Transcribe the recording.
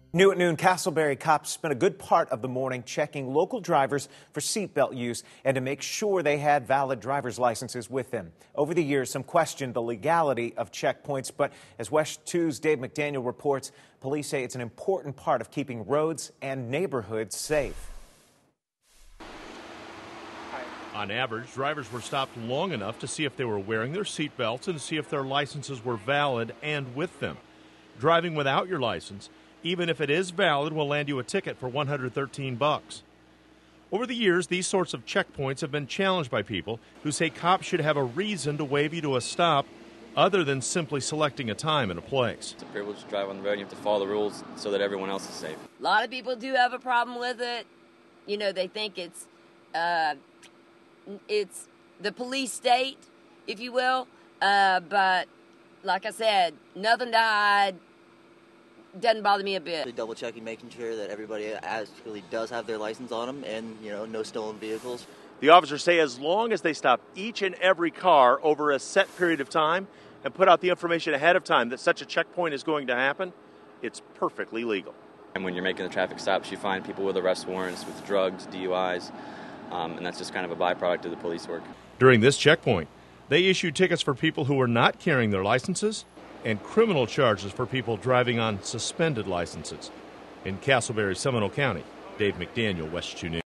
New at noon, Castleberry cops spent a good part of the morning checking local drivers for seatbelt use and to make sure they had valid driver's licenses with them. Over the years, some questioned the legality of checkpoints, but as WESH 2's Dave McDaniel reports, police say it's an important part of keeping roads and neighborhoods safe. On average, drivers were stopped long enough to see if they were wearing their seatbelts and to see if their licenses were valid and with them. Driving without your license, even if it is valid, will land you a ticket for $113. Over the years, these sorts of checkpoints have been challenged by people who say cops should have a reason to wave you to a stop other than simply selecting a time and a place. It's a privilege to drive on the road. You have to follow the rules so that everyone else is safe. A lot of people do have a problem with it. You know, they think it's the police state, if you will. But like I said, nothing to hide. Doesn't bother me a bit. Double checking, making sure that everybody actually does have their license on them and, no stolen vehicles. The officers say as long as they stop each and every car over a set period of time and put out the information ahead of time that such a checkpoint is going to happen, it's perfectly legal. And when you're making the traffic stops, you find people with arrest warrants, with drugs, DUIs, and that's just kind of a byproduct of the police work. During this checkpoint, they issued tickets for people who were not carrying their licenses and criminal charges for people driving on suspended licenses. In Castleberry, Seminole County, Dave McDaniel, WESH 2 News.